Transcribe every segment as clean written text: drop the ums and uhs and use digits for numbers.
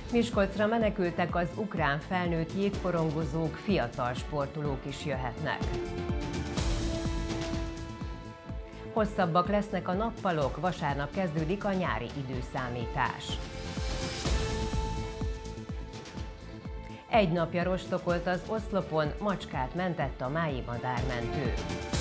Miskolcra menekültek az ukrán felnőtt jégkorongozók, fiatal sportolók is jöhetnek. Hosszabbak lesznek a nappalok, vasárnap kezdődik a nyári időszámítás. Egy napja rostokolt az oszlopon, macskát mentett a mályi madármentő.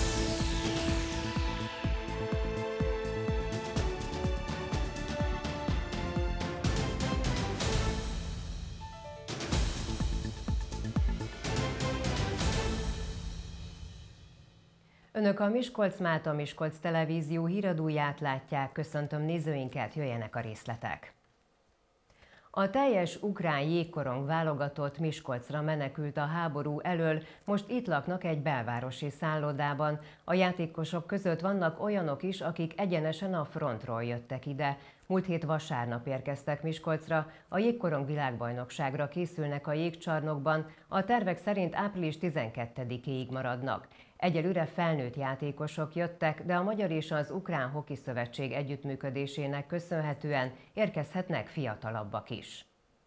Önök a Miskolc-Máta Miskolc televízió híradóját látják, köszöntöm nézőinket, jöjjenek a részletek. A teljes ukrán jégkorong válogatott Miskolcra menekült a háború elől, most itt laknak egy belvárosi szállodában. A játékosok között vannak olyanok is, akik egyenesen a frontról jöttek ide. Múlt hét vasárnap érkeztek Miskolcra, a jégkorong világbajnokságra készülnek a jégcsarnokban, a tervek szerint április 12-éig maradnak. Egyelőre felnőtt játékosok jöttek, de a Magyar és az Ukrán Hoki Szövetség együttműködésének köszönhetően érkezhetnek fiatalabbak is.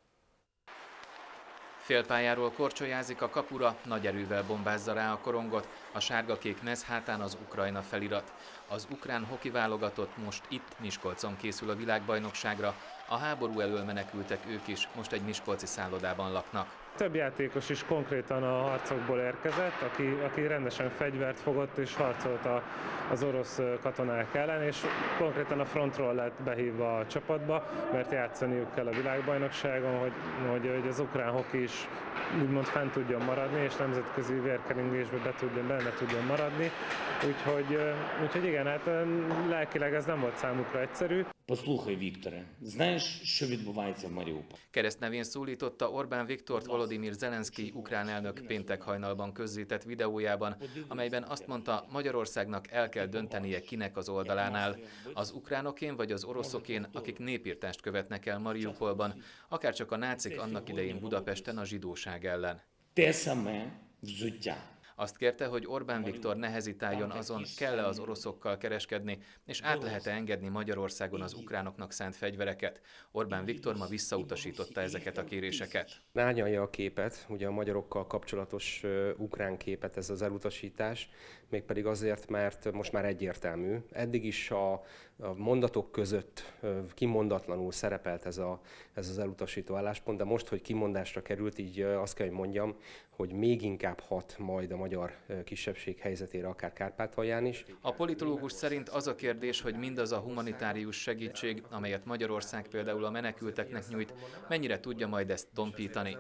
Félpályáról korcsolyázik a kapura, nagy erővel bombázza rá a korongot, a sárga-kék mez hátán az Ukrajna felirat. Az ukrán hoki válogatott most itt Miskolcon készül a világbajnokságra, a háború elől menekültek ők is, most egy miskolci szállodában laknak. Több játékos is konkrétan a harcokból érkezett, aki rendesen fegyvert fogott és harcolt az orosz katonák ellen, és konkrétan a frontról lett behívva a csapatba, mert játszaniuk kell a világbajnokságon, hogy az ukrán hoki is úgymond fent tudjon maradni, és nemzetközi vérkeringésbe benne tudjon maradni. Úgyhogy igen, hát lelkileg ez nem volt számukra egyszerű. Послухай, Вікторе, знаєш, що відбувається в Маріуполі? Keresztnevén szólította Orbán Viktort Volodymyr Zelenszky ukrán elnök péntek hajnalban közzétett videójában, amelyben azt mondta, Magyarországnak el kell döntenie, kinek az oldalán áll. Az ukránokén vagy az oroszokén, akik népirtást követnek el Mariupolban, akárcsak a nácik annak idején Budapesten a zsidóság ellen. Те саме взуття. Azt kérte, hogy Orbán Viktor ne hezitáljon azon, kell-e az oroszokkal kereskedni, és át lehet-e engedni Magyarországon az ukránoknak szánt fegyvereket. Orbán Viktor ma visszautasította ezeket a kéréseket. Árnyalja a képet, ugye a magyarokkal kapcsolatos ukrán képet ez az elutasítás, mégpedig azért, mert most már egyértelmű. Eddig is a mondatok között kimondatlanul szerepelt ez az elutasító álláspont, de most, hogy kimondásra került, így azt kell, hogy mondjam, hogy még inkább hat majd a magyar kisebbség helyzetére, akár Kárpátalján is. A politológus szerint az a kérdés, hogy mindaz a humanitárius segítség, amelyet Magyarország például a menekülteknek nyújt, mennyire tudja majd ezt tompítani.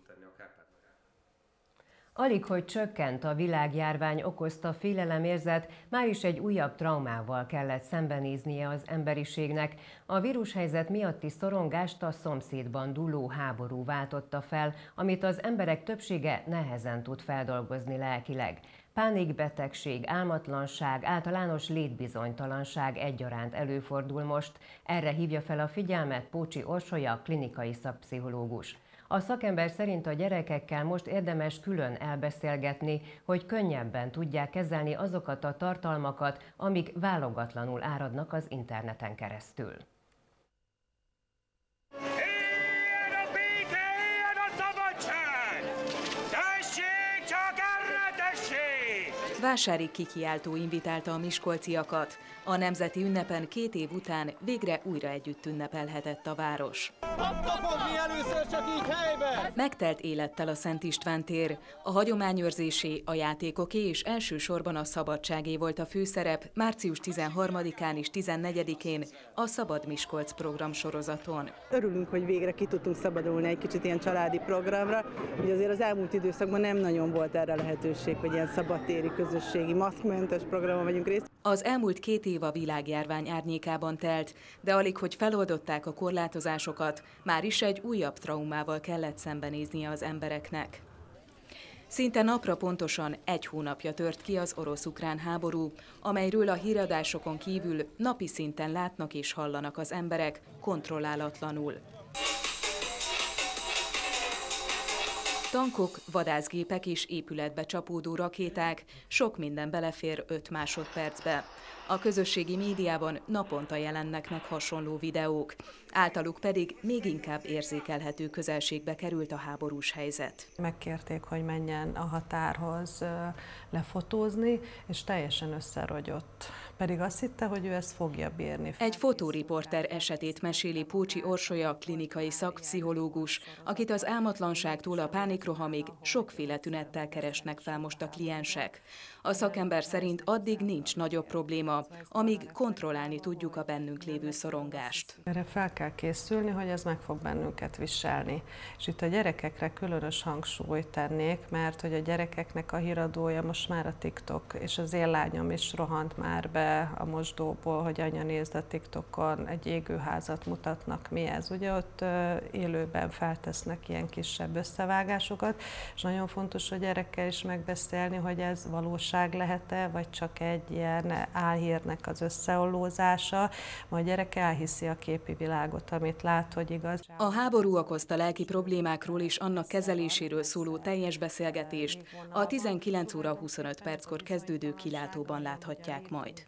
Alig, hogy csökkent a világjárvány okozta félelemérzet, máris egy újabb traumával kellett szembenéznie az emberiségnek. A vírushelyzet miatti szorongást a szomszédban dúló háború váltotta fel, amit az emberek többsége nehezen tud feldolgozni lelkileg. Pánikbetegség, álmatlanság, általános létbizonytalanság egyaránt előfordul most. Erre hívja fel a figyelmet Pócsi Orsolya, klinikai szakpszichológus. A szakember szerint a gyerekekkel most érdemes külön elbeszélgetni, hogy könnyebben tudják kezelni azokat a tartalmakat, amik válogatlanul áradnak az interneten keresztül. Éljen a béke, éljen a szabadság! Tessék, csak erre tessék! Vásári kikiáltó invitálta a miskolciakat. A nemzeti ünnepen 2 év után végre újra együtt ünnepelhetett a város. Kapni először csak így helyben! Megtelt élettel a Szent István tér. A hagyományőrzésé, a játékoké és elsősorban a szabadságé volt a főszerep március 13-án és 14-én a Szabad Miskolc programsorozaton. Örülünk, hogy végre ki tudtunk szabadulni egy kicsit ilyen családi programra. Ugye azért az elmúlt időszakban nem nagyon volt erre lehetőség, hogy ilyen szabadtéri, közösségi, maszkmentes programon vegyünk részt. Az elmúlt 2 év a világjárvány árnyékában telt, de alig, hogy feloldották a korlátozásokat, már is egy újabb traumával kellett szembenéznie az embereknek. Szinte napra pontosan 1 hónapja tört ki az orosz-ukrán háború, amelyről a híradásokon kívül napi szinten látnak és hallanak az emberek kontrollálatlanul. Tankok, vadászgépek és épületbe csapódó rakéták, sok minden belefér 5 másodpercbe. A közösségi médiában naponta jelennek meg hasonló videók, általuk pedig még inkább érzékelhető közelségbe került a háborús helyzet. Megkérték, hogy menjen a határhoz lefotózni, és teljesen összerogyott. Pedig azt hitte, hogy ő ezt fogja bírni. Egy fotóriporter esetét meséli Pócsi Orsolya, klinikai szakpszichológus, akit az álmatlanságtól a pánikrohamig sokféle tünettel keresnek fel most a kliensek. A szakember szerint addig nincs nagyobb probléma, amíg kontrollálni tudjuk a bennünk lévő szorongást. Erre fel kell készülni, hogy ez meg fog bennünket viselni. És itt a gyerekekre különös hangsúlyt tennék, mert hogy a gyerekeknek a híradója most már a TikTok, és az én lányom is rohant már be a mosdóból, hogy anya, nézd a TikTokon, egy égőházat mutatnak, mi ez. Ugye ott élőben feltesznek ilyen kisebb összevágásokat, és nagyon fontos a gyerekkel is megbeszélni, hogy ez valóság lehet-e, vagy csak egy ilyen álhírnek az összeollózása, majd a gyerek elhiszi a képi világot, amit lát, hogy igaz. A háború okozta lelki problémákról és annak kezeléséről szóló teljes beszélgetést a 19 óra 25 perckor kezdődő kilátóban láthatják majd.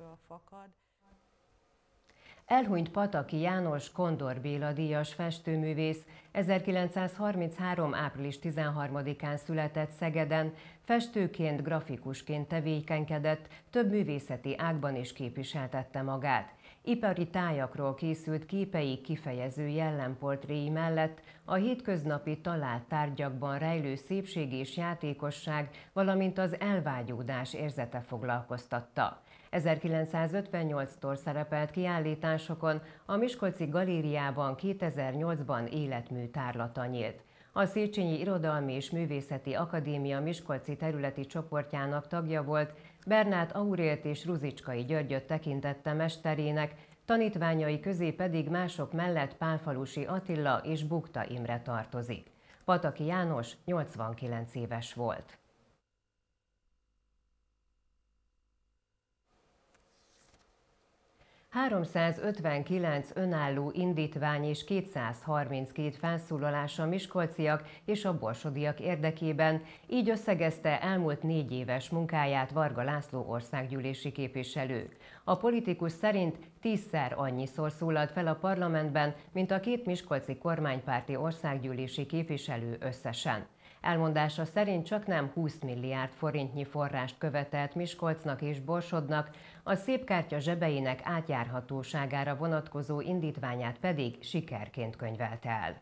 Elhunyt Pataki János Kondor Béla díjas festőművész 1933. április 13-án született Szegeden, festőként, grafikusként tevékenykedett, több művészeti ágban is képviseltette magát. Ipari tájakról készült képei kifejező jellemportréi mellett a hétköznapi talált tárgyakban rejlő szépség és játékosság, valamint az elvágyódás érzete foglalkoztatta. 1958-tól szerepelt kiállításokon, a Miskolci Galériában 2008-ban életmű tárlata nyílt. A Széchenyi Irodalmi és Művészeti Akadémia miskolci területi csoportjának tagja volt, Bernát Aurélt és Ruzicskai Györgyöt tekintette mesterének, tanítványai közé pedig mások mellett Pálfalusi Attila és Bukta Imre tartozik. Pataki János 89 éves volt. ...359 önálló indítvány és 232 felszólalás a miskolciak és a borsodiak érdekében, így összegezte elmúlt 4 éves munkáját Varga László országgyűlési képviselő. A politikus szerint 10-szer annyiszor szólalt fel a parlamentben, mint a 2 miskolci kormánypárti országgyűlési képviselő összesen. Elmondása szerint csaknem 20 milliárd forintnyi forrást követelt Miskolcnak és Borsodnak, a Szépkártya zsebeinek átjárhatóságára vonatkozó indítványát pedig sikerként könyvelte el.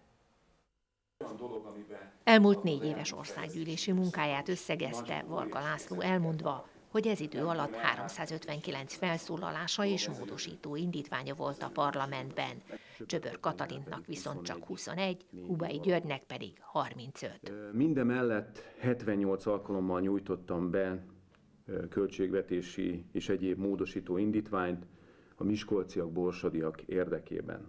Elmúlt 4 éves országgyűlési munkáját összegezte Varga László, elmondva, hogy ez idő alatt 359 felszólalása és módosító indítványa volt a parlamentben. Csöbör Katalintnak viszont csak 21, Hubay Györgynek pedig 35. Mindemellett 78 alkalommal nyújtottam be költségvetési és egyéb módosító indítványt a miskolciak, borsodiak érdekében.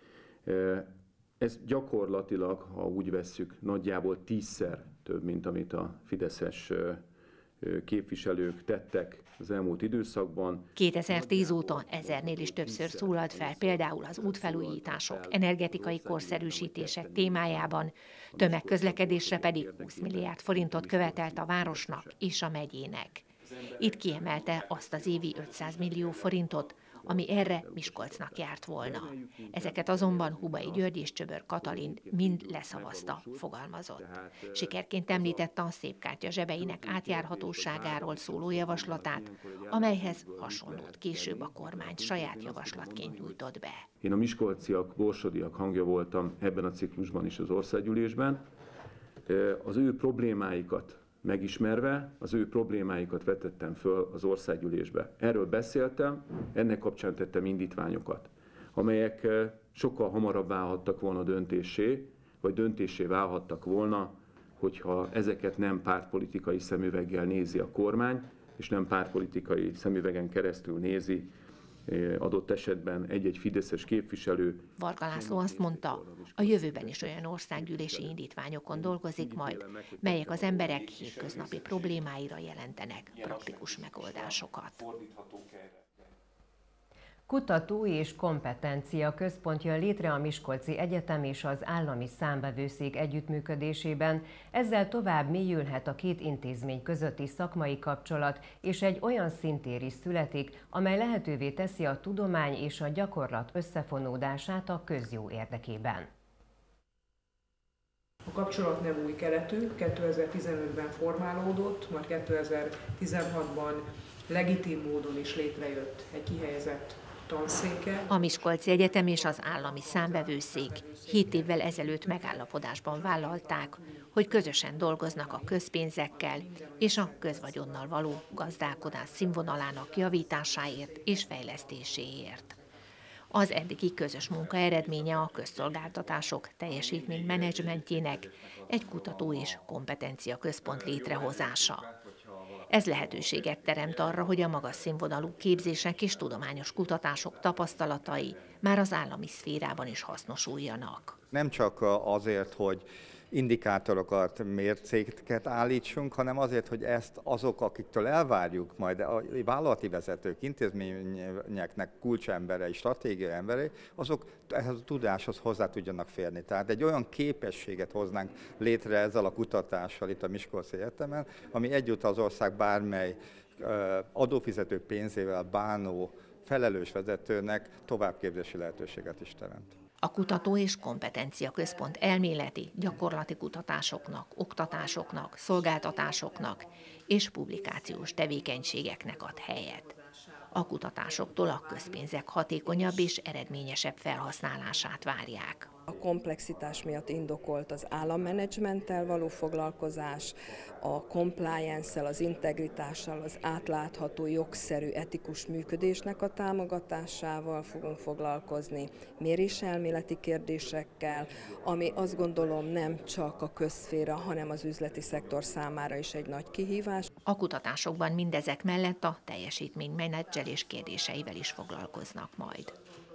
Ez gyakorlatilag, ha úgy vesszük, nagyjából 10-szer több, mint amit a fideszes képviselők tettek az elmúlt időszakban. 2010 óta 1000-nél is többször szólalt fel, például az útfelújítások, energetikai korszerűsítések témájában, tömegközlekedésre pedig 20 milliárd forintot követelt a városnak és a megyének. Itt kiemelte azt az évi 500 millió forintot, ami erre Miskolcnak járt volna. Ezeket azonban Hubay György és Csöbör Katalin mind leszavazta, fogalmazott. Sikerként említette a Szépkártya zsebeinek átjárhatóságáról szóló javaslatát, amelyhez hasonlót később a kormány saját javaslatként nyújtott be. Én a miskolciak, borsodiak hangja voltam ebben a ciklusban is az országgyűlésben. Az ő problémáikat megismerve, az ő problémáikat vetettem föl az országgyűlésbe. Erről beszéltem, ennek kapcsán tettem indítványokat, amelyek sokkal hamarabb válhattak volna döntéssé, vagy döntéssé válhattak volna, hogyha ezeket nem pártpolitikai szemüveggel nézi a kormány, és nem pártpolitikai szemüvegen keresztül nézi adott esetben egy-egy fideszes képviselő. Varga László azt mondta, a jövőben is olyan országgyűlési indítványokon dolgozik majd, melyek az emberek hétköznapi problémáira jelentenek praktikus megoldásokat. Kutató és kompetencia központ jön létre a Miskolci Egyetem és az Állami Számvevőszék együttműködésében, ezzel tovább mélyülhet a két intézmény közötti szakmai kapcsolat, és egy olyan szintér is születik, amely lehetővé teszi a tudomány és a gyakorlat összefonódását a közjó érdekében. A kapcsolat nem új keletű, 2015-ben formálódott, majd 2016-ban legitim módon is létrejött egy kihelyezett tanszéke. A Miskolci Egyetem és az Állami Számvevőszék 7 évvel ezelőtt megállapodásban vállalták, hogy közösen dolgoznak a közpénzekkel és a közvagyonnal való gazdálkodás színvonalának javításáért és fejlesztéséért. Az eddigi közös munka eredménye a közszolgáltatások teljesítménymenedzsmentjének egy kutató és kompetencia központ létrehozása. Ez lehetőséget teremt arra, hogy a magas színvonalú képzések és tudományos kutatások tapasztalatai már az állami szférában is hasznosuljanak. Nem csak azért, hogy indikátorokat, mércéket állítsunk, hanem azért, hogy ezt azok, akiktől elvárjuk, majd a vállalati vezetők, intézményeknek kulcsemberei, stratégiai emberei, azok ehhez a tudáshoz hozzá tudjanak férni. Tehát egy olyan képességet hoznánk létre ezzel a kutatással itt a Miskolci Egyetemen, ami egyúttal az ország bármely adófizetők pénzével bánó felelős vezetőnek továbbképzési lehetőséget is teremt. A Kutató és Kompetencia Központ elméleti, gyakorlati kutatásoknak, oktatásoknak, szolgáltatásoknak és publikációs tevékenységeknek ad helyet. A kutatásoktól a közpénzek hatékonyabb és eredményesebb felhasználását várják. A komplexitás miatt indokolt az állammenedzsmenttel való foglalkozás, a compliance-szel, az integritással, az átlátható, jogszerű, etikus működésnek a támogatásával fogunk foglalkozni, méréselméleti kérdésekkel, ami azt gondolom nem csak a közszféra, hanem az üzleti szektor számára is egy nagy kihívás. A kutatásokban mindezek mellett a teljesítménymenedzselés kérdéseivel is foglalkoznak majd.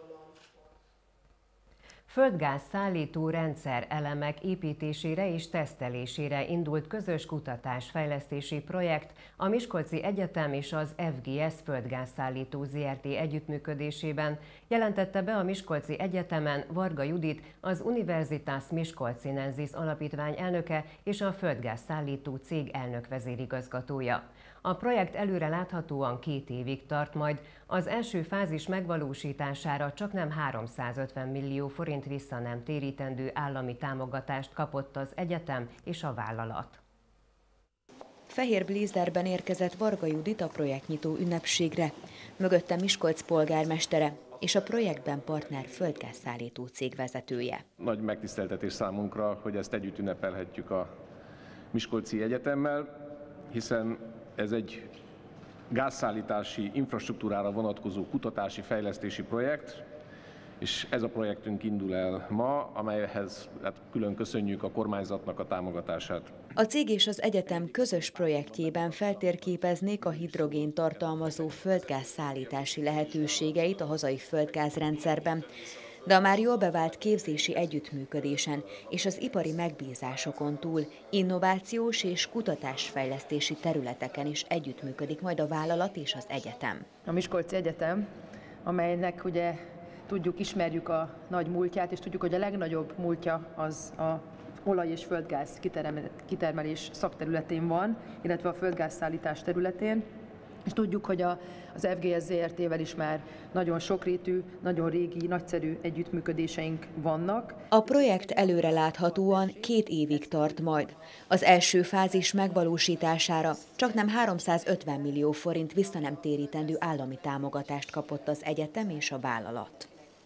Földgáz szállító rendszer elemek építésére és tesztelésére indult közös kutatás-fejlesztési projekt a Miskolci Egyetem és az FGS Földgázszállító Zrt. Együttműködésében, jelentette be a Miskolci Egyetemen Varga Judit, az Universitas Miskolcinensis Alapítvány elnöke és a földgázszállító cég elnök vezérigazgatója. A projekt előre láthatóan 2 évig tart majd, az első fázis megvalósítására csaknem 350 millió forint vissza nem térítendő állami támogatást kapott az egyetem és a vállalat. Fehér blízerben érkezett Varga Judit a projektnyitó ünnepségre, mögötte Miskolc polgármestere és a projektben partner földgázszállító cég vezetője. Nagy megtiszteltetés számunkra, hogy ezt együtt ünnepelhetjük a Miskolci Egyetemmel, hiszen ez egy gázszállítási infrastruktúrára vonatkozó kutatási, fejlesztési projekt, és ez a projektünk indul el ma, amelyhez külön köszönjük a kormányzatnak a támogatását. A cég és az egyetem közös projektjében feltérképeznék a hidrogén tartalmazó földgáz szállítási lehetőségeit a hazai földgázrendszerben, de a már jól bevált képzési együttműködésen és az ipari megbízásokon túl innovációs és kutatásfejlesztési területeken is együttműködik majd a vállalat és az egyetem. A Miskolci Egyetem, amelynek ugye tudjuk, ismerjük a nagy múltját, és tudjuk, hogy a legnagyobb múltja az a olaj- és földgáz kitermelés szakterületén van, illetve a földgázszállítás területén. És tudjuk, hogy az FGS Zrt-vel is már nagyon sokrétű, nagyon régi, nagyszerű együttműködéseink vannak. A projekt előreláthatóan 2 évig tart majd. Az első fázis megvalósítására csaknem 350 millió forint vissza nem térítendő állami támogatást kapott az egyetem és a vállalat.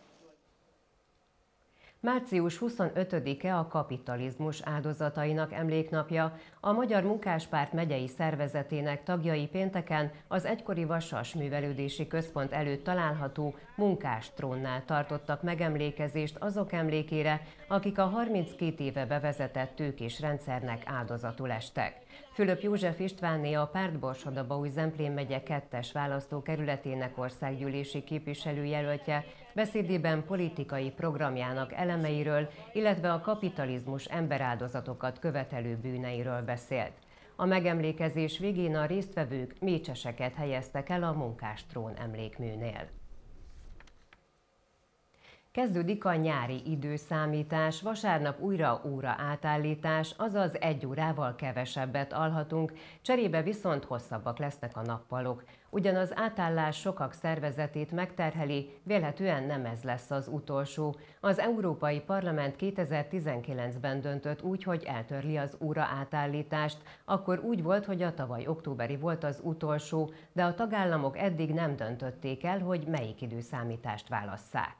Március 25-e a kapitalizmus áldozatainak emléknapja. A Magyar Munkáspárt megyei szervezetének tagjai pénteken az egykori Vasas Művelődési Központ előtt található Munkástrónnál tartottak megemlékezést azok emlékére, akik a 32 éve bevezetett tőkés rendszernek áldozatul estek. Fülöp József Istvánné, a párt Borsod-Abaúj-Zemplén megye 2. választókerületének országgyűlési képviselőjelöltje beszédében politikai programjának elemeiről, illetve a kapitalizmus emberáldozatokat követelő bűneiről beszélt. A megemlékezés végén a résztvevők mécseseket helyeztek el a Munkásstrón emlékműnél. Kezdődik a nyári időszámítás, vasárnap újra óra átállítás, azaz 1 órával kevesebbet alhatunk, cserébe viszont hosszabbak lesznek a nappalok. Ugyanaz átállás sokak szervezetét megterheli, vélhetően nem ez lesz az utolsó. Az Európai Parlament 2019-ben döntött úgy, hogy eltörli az óra átállítást. Akkor úgy volt, hogy a tavaly októberi volt az utolsó, de a tagállamok eddig nem döntötték el, hogy melyik időszámítást válasszák.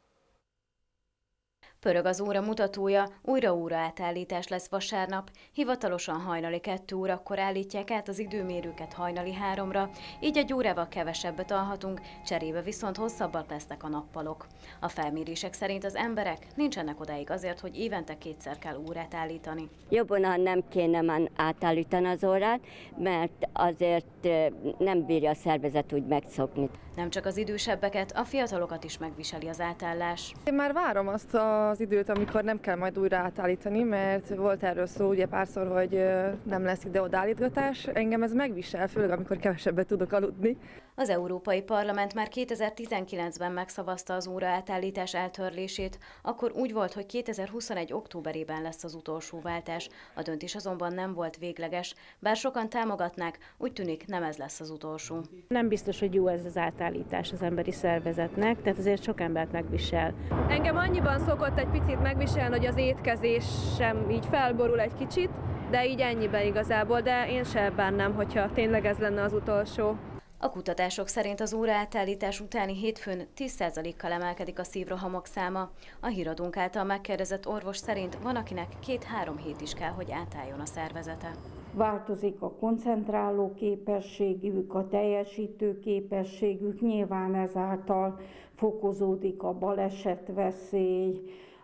Pörög az óra mutatója, újra óra átállítás lesz vasárnap, hivatalosan hajnali 2 órakor állítják át az időmérőket hajnali 3-ra, így 1 órával kevesebbet alhatunk, cserébe viszont hosszabbak lesznek a nappalok. A felmérések szerint az emberek nincsenek odáig azért, hogy évente 2-szer kell órát állítani. Jobban, ha nem kéne már átállítani az órát, mert azért nem bírja a szervezet úgy megszokni. Nem csak az idősebbeket, a fiatalokat is megviseli az átállás. Én már várom azt az időt, amikor nem kell majd újra átállítani, mert volt erről szó ugye párszor, hogy nem lesz ide-oda állítgatás. Engem ez megvisel, főleg amikor kevesebbet tudok aludni. Az Európai Parlament már 2019-ben megszavazta az óra átállítás eltörlését, akkor úgy volt, hogy 2021. októberében lesz az utolsó váltás. A döntés azonban nem volt végleges, bár sokan támogatnák, úgy tűnik nem ez lesz az utolsó. Nem biztos, hogy jó ez az átállítás az emberi szervezetnek, tehát azért sok embert megvisel. Engem annyiban szokott egy picit megviselni, hogy az étkezés sem így felborul egy kicsit, de így ennyiben igazából, de én se bánnám, hogyha tényleg ez lenne az utolsó. A kutatások szerint az óra átállítás utáni hétfőn 10%-kal emelkedik a szívrohamok száma. A Híradónk által megkérdezett orvos szerint van, akinek 2-3 hét is kell, hogy átálljon a szervezete. Változik a koncentráló képességük, a teljesítő képességük, nyilván ezáltal fokozódik a balesetveszély,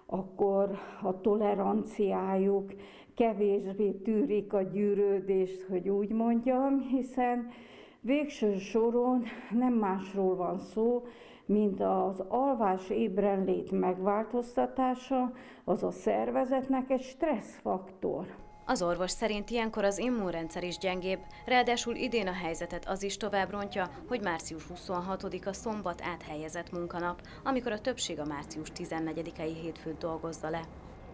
akkor a toleranciájuk, kevésbé tűrik a gyűrődést, hogy úgy mondjam, hiszen végső soron nem másról van szó, mint az alvás ébrenlét megváltoztatása, az a szervezetnek egy stresszfaktor. Az orvos szerint ilyenkor az immunrendszer is gyengébb, ráadásul idén a helyzetet az is tovább rontja, hogy március 26-a szombat áthelyezett munkanap, amikor a többség a március 14-i hétfőt dolgozza le.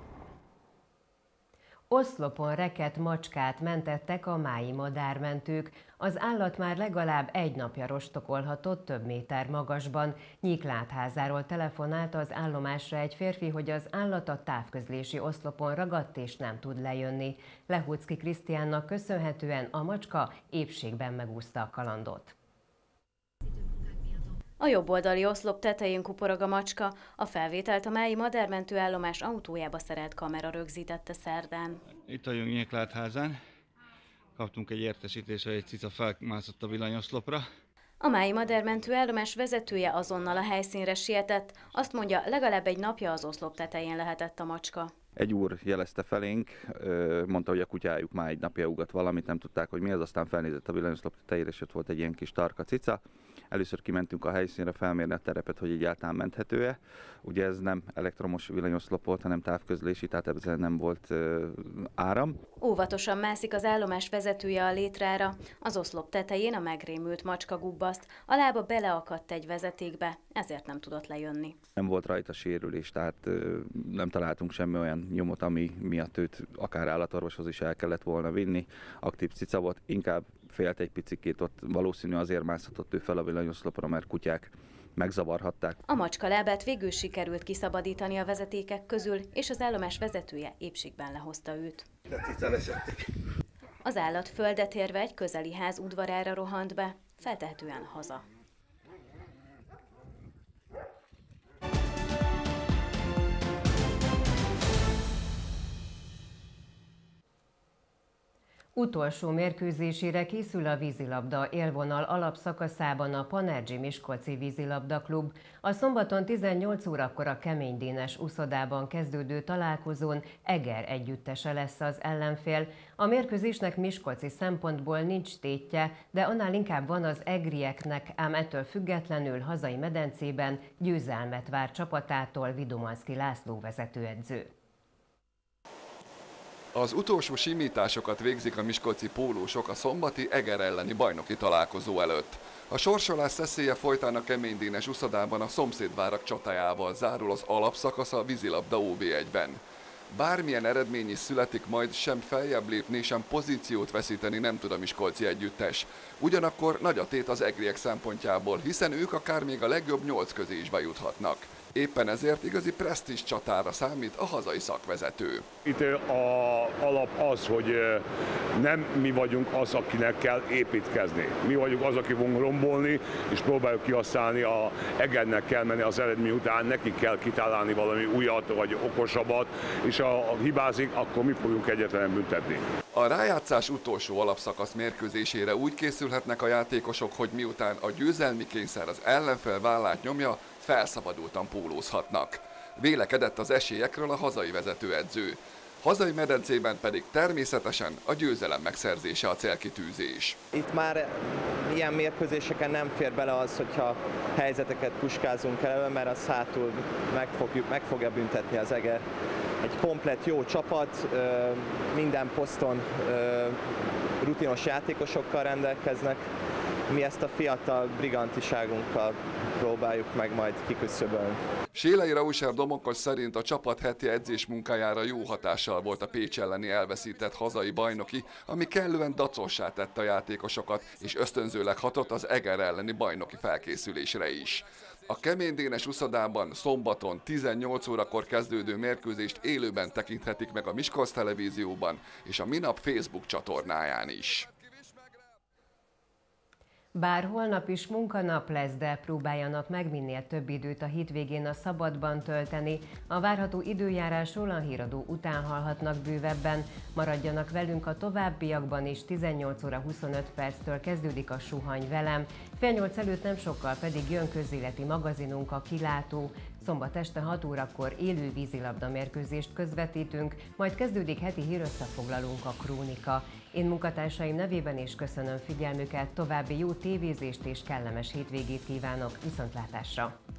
Oszlopon rekedt macskát mentettek a mályi madármentők. Az állat már legalább 1 napja rostokolhatott több méter magasban. Nyíklátházáról telefonált az állomásra egy férfi, hogy az állat a távközlési oszlopon ragadt és nem tud lejönni. Lehúczki Krisztiánnak köszönhetően a macska épségben megúszta a kalandot. A jobboldali oszlop tetején kuporog a macska, a felvételt a mályi madármentő állomás autójába szerelt kamera rögzítette szerdán. Itt vagyunk Nyíklátházán, kaptunk egy értesítést, hogy egy cica felmászott a villanyoszlopra. A mályi madármentő állomás vezetője azonnal a helyszínre sietett, azt mondja, legalább 1 napja az oszlop tetején lehetett a macska. Egy úr jelezte felénk, mondta, hogy a kutyájuk már 1 napja ugat valamit, nem tudták, hogy mi az, aztán felnézett a villanyoszlop tetejére, és ott volt egy ilyen kis tarka cica. Először kimentünk a helyszínre felmérni a terepet, hogy egyáltalán menthető-e. Ugye ez nem elektromos villanyoszlop volt, hanem távközlési, tehát ebben nem volt áram. Óvatosan mászik az állomás vezetője a létrára. Az oszlop tetején a megrémült macska gubbaszt, a lába beleakadt egy vezetékbe, ezért nem tudott lejönni. Nem volt rajta sérülés, tehát nem találtunk semmi olyan nyomot, ami miatt őt akár állatorvoshoz is el kellett volna vinni. Aktív cica volt, inkább félt egy picikét, ott valószínű azért mászhatott ő fel a villanyoszlopra, mert kutyák megzavarhatták. A macska lábát végül sikerült kiszabadítani a vezetékek közül, és az állomás vezetője épségben lehozta őt. Az állat földet érve egy közeli ház udvarára rohant be, feltehetően haza. Utolsó mérkőzésére készül a vízilabda élvonal alapszakaszában a Panergy Miskolci Vízilabda Klub. A szombaton 18 órakor a Keménydénes úszodában kezdődő találkozón Eger együttese lesz az ellenfél. A mérkőzésnek miskolci szempontból nincs tétje, de annál inkább van az egrieknek, ám ettől függetlenül hazai medencében győzelmet vár csapatától Vidomanszky László vezetőedző. Az utolsó simításokat végzik a miskolci pólósok a szombati Eger elleni bajnoki találkozó előtt. A sorsolás szeszélye folytán a Kemény-Dénes uszodában a szomszédvárak csatájával zárul az alapszakasz a vízilabda OB1-ben. Bármilyen eredmény is születik, majd sem feljebb lépni, sem pozíciót veszíteni nem tud a miskolci együttes. Ugyanakkor nagy a tét az egriek szempontjából, hiszen ők akár még a legjobb 8 közé is bejuthatnak. Éppen ezért igazi presztízs csatára számít a hazai szakvezető. Itt az alap az, hogy nem mi vagyunk az, akinek kell építkezni. Mi vagyunk az, aki fogunk rombolni, és próbáljuk kihasználni, a Egernek kell menni az eredmény után, neki kell kitalálni valami újat, vagy okosabbat, és ha hibázik, akkor mi fogjuk egyetlen büntetni. A rájátszás utolsó alapszakasz mérkőzésére úgy készülhetnek a játékosok, hogy miután a győzelmi kényszer az ellenfél vállát nyomja, felszabadultan pólózhatnak. Vélekedett az esélyekről a hazai vezetőedző. Hazai medencében pedig természetesen a győzelem megszerzése a célkitűzés. Itt már ilyen mérkőzéseken nem fér bele az, hogyha helyzeteket puskázunk elő, mert az hátul meg fogja büntetni az Eger. Egy komplett jó csapat, minden poszton rutinos játékosokkal rendelkeznek. Mi ezt a fiatal brigantiságunkkal próbáljuk meg majd kiküszöbölni. Sélei Raúser Domokos szerint a csapat heti edzés munkájára jó hatással volt a Pécs elleni elveszített hazai bajnoki, ami kellően dacossá tette a játékosokat, és ösztönzőleg hatott az Eger elleni bajnoki felkészülésre is. A Kemény-Dénes uszodában szombaton 18 órakor kezdődő mérkőzést élőben tekinthetik meg a Miskolc Televízióban és a Minap Facebook csatornáján is. Bár holnap is munkanap lesz, de próbáljanak meg minél több időt a hétvégén a szabadban tölteni. A várható időjárásról a híradó után hallhatnak bővebben. Maradjanak velünk a továbbiakban is, 18 óra 25 perctől kezdődik a Suhany velem. Fél 8 előtt nem sokkal pedig jön közéleti magazinunk, a Kilátó. Szombat este 6 órakor élő vízilabda mérkőzést közvetítünk, majd kezdődik heti hírösszefoglalónk, a Krónika. Én munkatársaim nevében is köszönöm figyelmüket, további jó tévézést és kellemes hétvégét kívánok, viszontlátásra!